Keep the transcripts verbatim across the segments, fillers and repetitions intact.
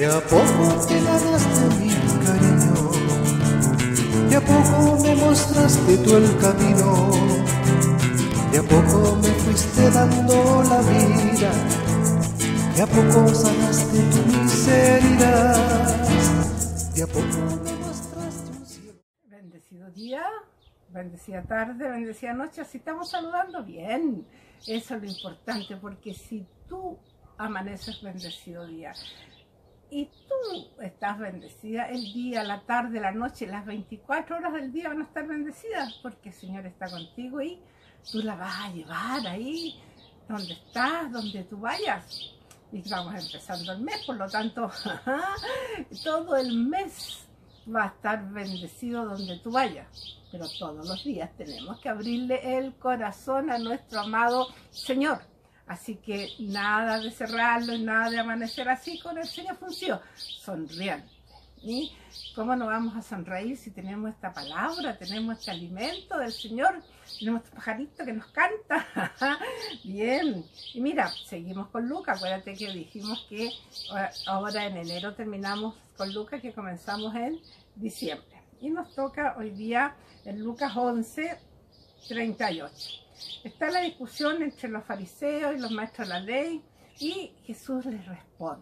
a poco te ganaste mi cariño, de a poco me mostraste tú el camino, de a poco me fuiste dando la vida, de a poco sanaste tu miseria, de a poco me mostraste un cielo. Bendecido día, bendecida tarde, bendecida noche, así estamos saludando bien. Eso es lo importante, porque si tú amaneces bendecido día y tú estás bendecida, el día, la tarde, la noche, las veinticuatro horas del día van a estar bendecidas, porque el Señor está contigo y tú la vas a llevar ahí donde estás, donde tú vayas. Y vamos empezando el mes, por lo tanto todo el mes va a estar bendecido donde tú vayas, pero todos los días tenemos que abrirle el corazón a nuestro amado Señor. Así que nada de cerrarlo y nada de amanecer así con el Señor función, sonriente. ¿Y cómo no vamos a sonreír si tenemos esta palabra, tenemos este alimento del Señor, tenemos este pajarito que nos canta? Bien, y mira, seguimos con Lucas. Acuérdate que dijimos que ahora en enero terminamos con Lucas, que comenzamos en diciembre. Y nos toca hoy día en Lucas once, treinta y ocho. Está la discusión entre los fariseos y los maestros de la ley, y Jesús les responde.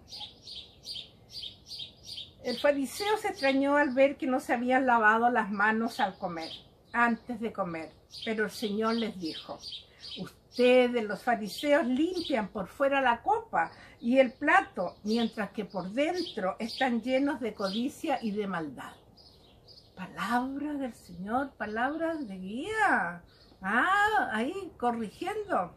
El fariseo se extrañó al ver que no se habían lavado las manos al comer, antes de comer, pero el Señor les dijo: ustedes, los fariseos, limpian por fuera la copa y el plato, mientras que por dentro están llenos de codicia y de maldad. Palabra del Señor, palabras de guía. Ah, ahí corrigiendo.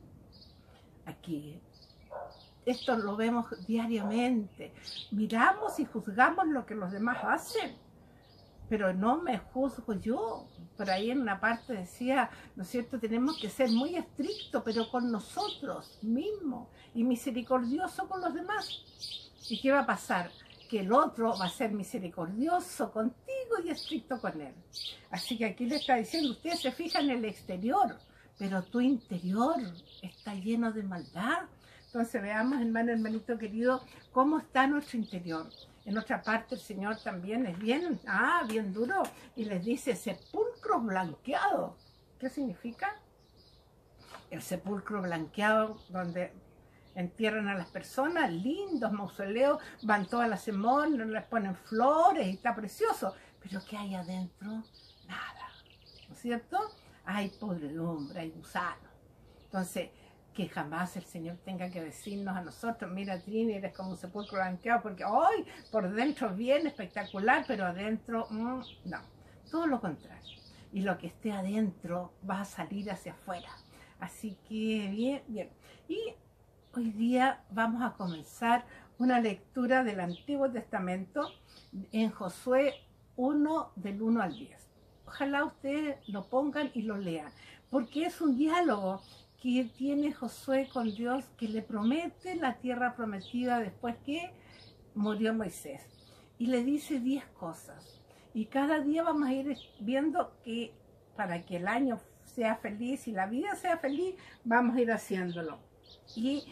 Aquí. Esto lo vemos diariamente. Miramos y juzgamos lo que los demás hacen, pero no me juzgo yo. Por ahí en una parte decía, ¿no es cierto?, tenemos que ser muy estrictos, pero con nosotros mismos, y misericordioso con los demás. ¿Y qué va a pasar? Que el otro va a ser misericordioso contigo y estricto con él. Así que aquí le está diciendo, ustedes se fijan en el exterior, pero tu interior está lleno de maldad. Entonces veamos, hermano, hermanito querido, cómo está nuestro interior. En otra parte el Señor también es bien, ah, bien duro, y les dice sepulcro blanqueado. ¿Qué significa? El sepulcro blanqueado, donde entierran a las personas, lindos mausoleos, van todas las semanas, les ponen flores y está precioso. Pero ¿qué hay adentro? Nada, ¿no es cierto? Hay podredumbre, hay gusano. Entonces, que jamás el Señor tenga que decirnos a nosotros, mira Trini, eres como un sepulcro blanqueado, porque hoy por dentro bien espectacular, pero adentro, mmm, no, todo lo contrario. Y lo que esté adentro va a salir hacia afuera. Así que bien, bien. Y hoy día vamos a comenzar una lectura del Antiguo Testamento en Josué uno, del uno al diez. Ojalá ustedes lo pongan y lo lean, porque es un diálogo que tiene Josué con Dios, que le promete la tierra prometida después que murió Moisés. Y le dice diez cosas. Y cada día vamos a ir viendo que para que el año sea feliz y la vida sea feliz, vamos a ir haciéndolo. Y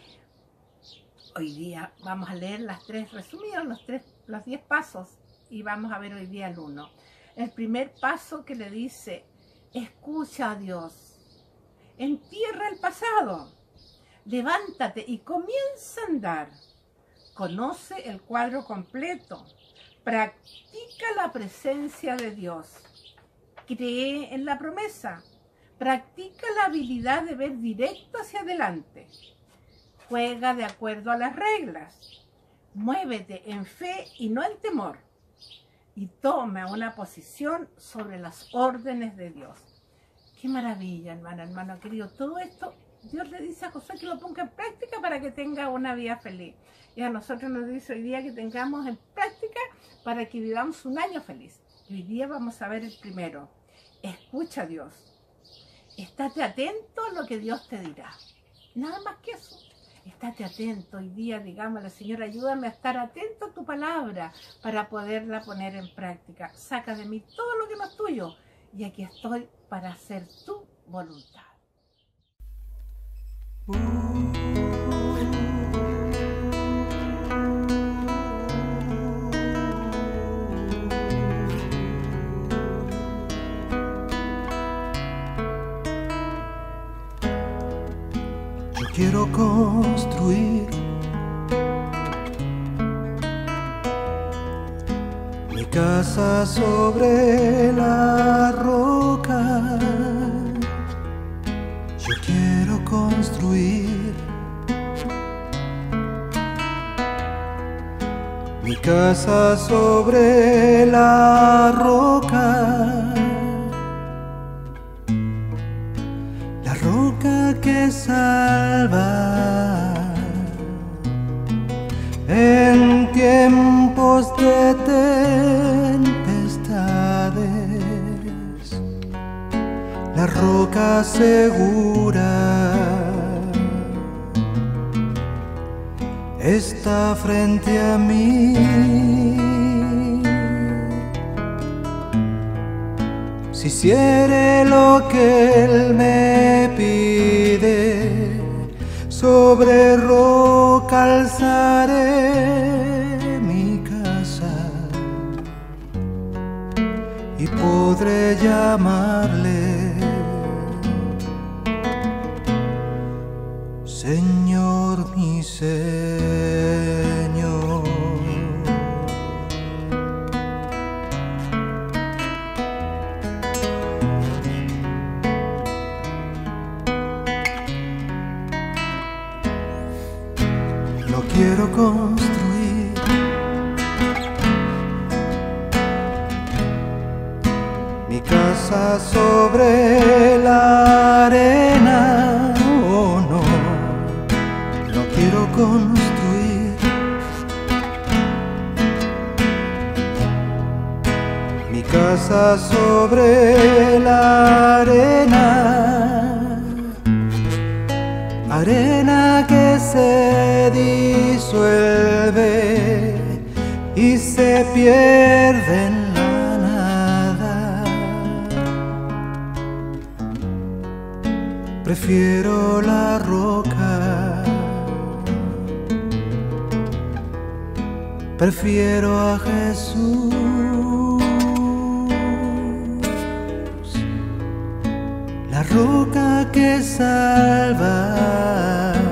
hoy día vamos a leer las tres resumidas, los tres, los diez pasos, y vamos a ver hoy día el uno. El primer paso que le dice, escucha a Dios. Entierra el pasado, levántate y comienza a andar. Conoce el cuadro completo, practica la presencia de Dios, cree en la promesa, practica la habilidad de ver directo hacia adelante, juega de acuerdo a las reglas, muévete en fe y no en temor, y toma una posición sobre las órdenes de Dios. Qué maravilla, hermano, hermano querido. Todo esto Dios le dice a Josué que lo ponga en práctica para que tenga una vida feliz. Y a nosotros nos dice hoy día que tengamos en práctica para que vivamos un año feliz. Y hoy día vamos a ver el primero. Escucha a Dios. Estate atento a lo que Dios te dirá. Nada más que eso. Estate atento hoy día, digámosle, Señor, ayúdame a estar atento a tu palabra para poderla poner en práctica. Saca de mí todo lo que no es tuyo. Y aquí estoy para hacer tu voluntad. Uh. quiero construir mi casa sobre la roca. Yo quiero construir mi casa sobre la roca. La roca que salva en tiempos de tempestades, la roca segura está frente a mí. Si hiciere lo que Él me pide, sobre roca alzaré mi casa y podré llamarle Señor, mi Señor. No quiero construir mi casa sobre la arena, oh no, no quiero construir mi casa sobre la arena, arena que se disuelve y se pierde en la nada. Prefiero la roca, prefiero a Jesús, la roca que salva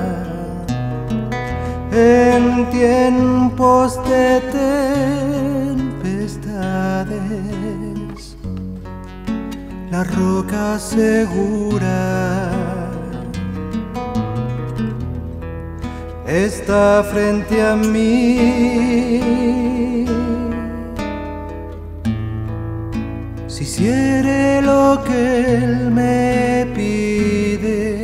en tiempos de tempestades, la roca segura está frente a mí. Si hiciere lo que Él me pide,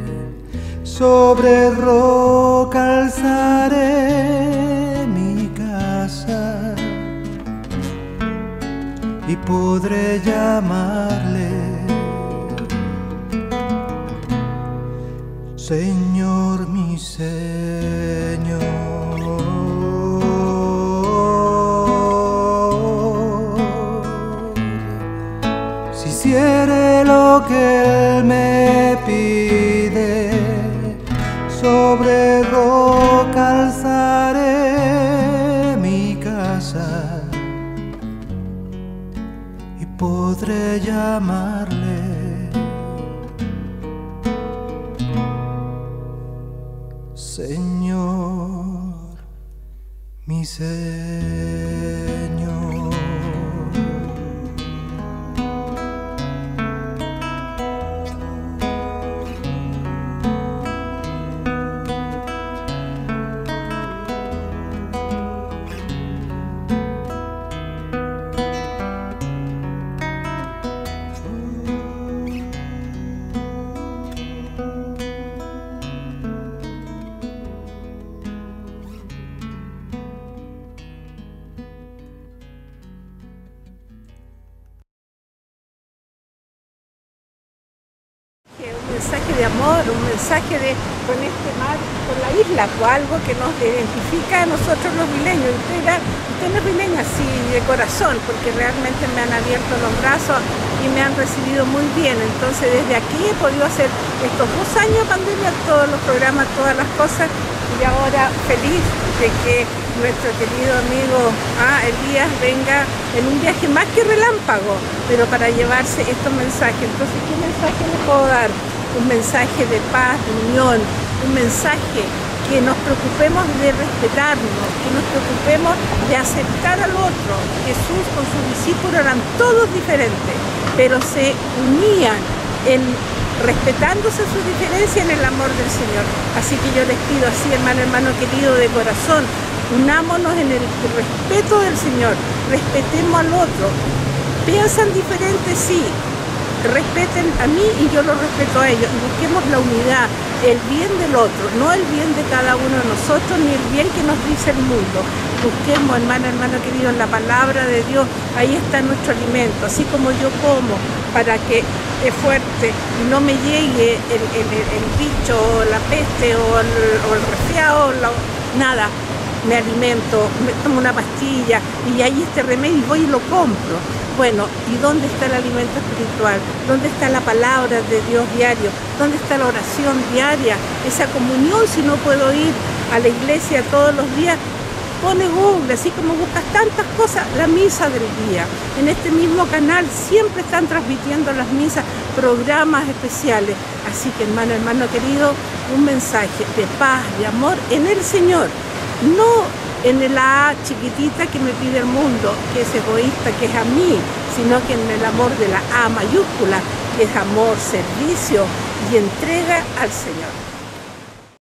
sobre roca alzaré mi casa y podré llamarle Señor, mi Señor. Si hiciere lo que Él me pide, sobre roca alzaré mi casa y podré llamarle Señor, mi Señor. Un mensaje de amor, un mensaje de con este mar, con la isla, pues algo que nos identifica a nosotros los vileños. Usted, era, usted no es vileña así de corazón, porque realmente me han abierto los brazos y me han recibido muy bien. Entonces desde aquí he podido hacer estos dos años de pandemia, todos los programas, todas las cosas, y ahora feliz de que nuestro querido amigo ah, Elías venga en un viaje más que relámpago, pero para llevarse estos mensajes. Entonces, ¿qué mensaje le puedo dar? Un mensaje de paz, de unión, un mensaje, que nos preocupemos de respetarnos, que nos preocupemos de aceptar al otro. Jesús con sus discípulos eran todos diferentes, pero se unían en respetándose sus diferencias en el amor del Señor. Así que yo les pido así, hermano, hermano querido, de corazón, unámonos en el respeto del Señor, respetemos al otro. Piensan diferente, sí, respeten a mí y yo los respeto a ellos. Busquemos la unidad, el bien del otro, no el bien de cada uno de nosotros, ni el bien que nos dice el mundo. Busquemos, hermano, hermano querido, en la palabra de Dios, ahí está nuestro alimento. Así como yo como para que es fuerte y no me llegue el, el, el, el bicho, la peste o el, o el resfriado, la, nada. Me alimento, me tomo una pastilla y ahí este remedio y voy y lo compro. Bueno, ¿y dónde está el alimento espiritual? ¿Dónde está la palabra de Dios diario? ¿Dónde está la oración diaria? Esa comunión, si no puedo ir a la iglesia todos los días, pone Google, así como buscas tantas cosas, la misa del día. En este mismo canal siempre están transmitiendo las misas, programas especiales. Así que, hermano, hermano querido, un mensaje de paz, de amor en el Señor. No en la A chiquitita que me pide el mundo, que es egoísta, que es a mí, sino que en el amor de la A mayúscula, que es amor, servicio y entrega al Señor.